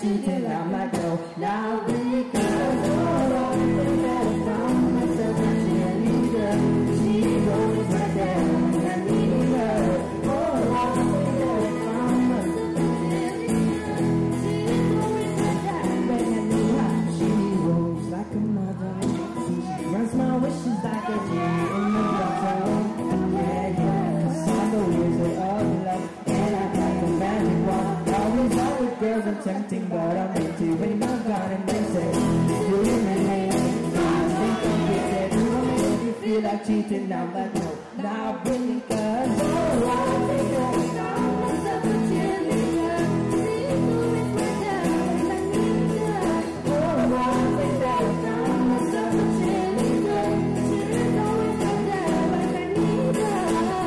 cheating. I'm like, no, not really, cause oh, I think that I found myself a cheerleader. She's always right there when I need her. Oh, I think that I found myself a cheerleader. She's always right there when I need her. She rolls like a mother. She grants my wishes like a genie in the bottle. Yeah, yeah, cause I'm the wizard of love, and I got the magic wand. Always out with girls are tempting, but I'm into it. My God, and they say, you in my name. I think I'm wicked. You don't make me feel like cheating. I'm like, no, not really, cause oh, I think that I found myself a cheerleader. She's always right there when I need her. Oh, I think that I found myself a cheerleader. She's always right there when I need her.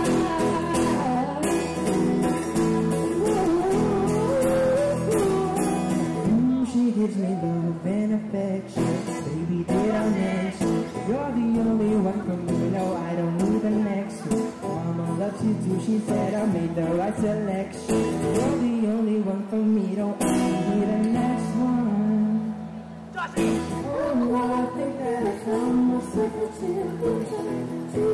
She gives me love and affection. Baby, did I mention you're the only one for me? No, I don't need the next one. Mama loves you too. She said I made the right selection. You're the only one for me. Don't need the next one. Oh, I think that I found myself a cheerleader.